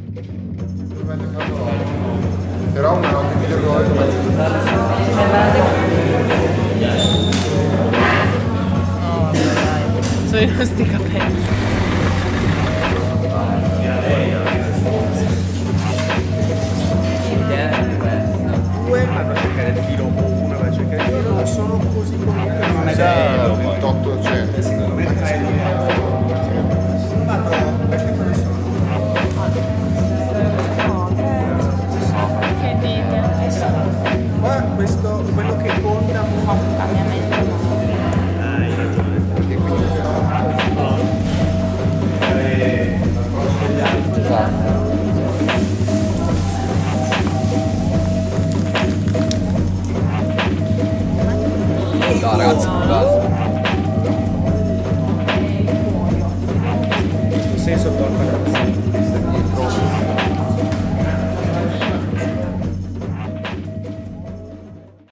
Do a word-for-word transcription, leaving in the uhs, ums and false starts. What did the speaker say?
Però una notte di errore come no, dai. Sono i nostri capelli.